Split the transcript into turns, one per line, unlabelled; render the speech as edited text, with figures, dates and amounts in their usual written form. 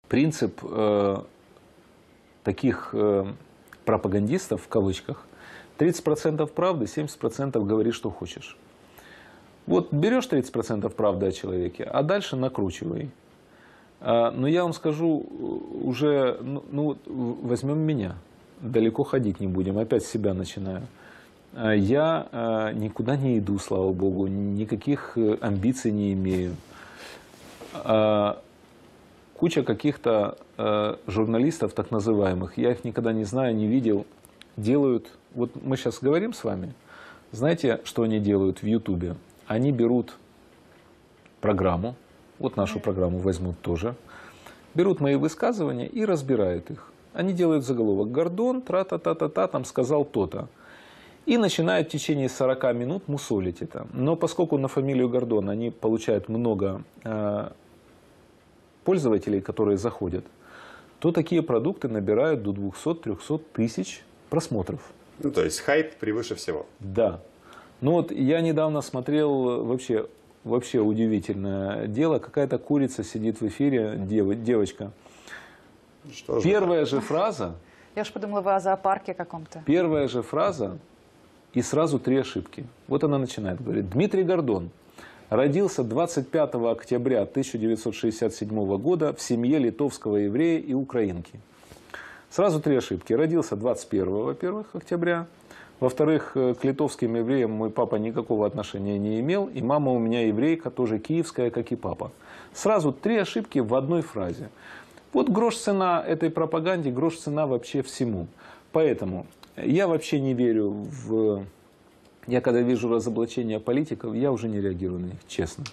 принцип таких пропагандистов, в кавычках, 30% правды, 70% говори, что хочешь. Вот берешь 30% правды о человеке, а дальше накручивай. Но я вам скажу, уже, возьмем меня, далеко ходить не будем, опять с себя начинаю. Я никуда не иду, слава богу, никаких амбиций не имею. Куча каких-то журналистов, так называемых, я их никогда не знаю, не видел, делают, вот мы сейчас говорим с вами, знаете, что они делают в Ютубе? Они берут программу, вот нашу программу возьмут тоже, берут мои высказывания и разбирают их. Они делают заголовок «Гордон, тра-та-та-та-та, там сказал то-то». И начинают в течение 40 минут мусолить это. Но поскольку на фамилию Гордон они получают много пользователей, которые заходят, то такие продукты набирают до 200-300 тысяч просмотров.
Ну, то есть хайп превыше всего.
Да. Ну вот я недавно смотрел вообще удивительное дело. Какая-то курица сидит в эфире, девочка.
Что
Первая же фраза.
Я уж подумала, вы о зоопарке каком-то.
Первая же фраза и сразу 3 ошибки. Вот она начинает говорить. Дмитрий Гордон родился 25 октября 1967 года в семье литовского еврея и украинки. Сразу 3 ошибки. Родился 21, во-первых, октября. Во-вторых, к литовским евреям мой папа никакого отношения не имел. И мама у меня еврейка, тоже киевская, как и папа. Сразу 3 ошибки в одной фразе. Вот грош цена этой пропаганде, грош цена вообще всему. Поэтому я вообще не верю в... Я когда вижу разоблачения политиков, я уже не реагирую на них, честно.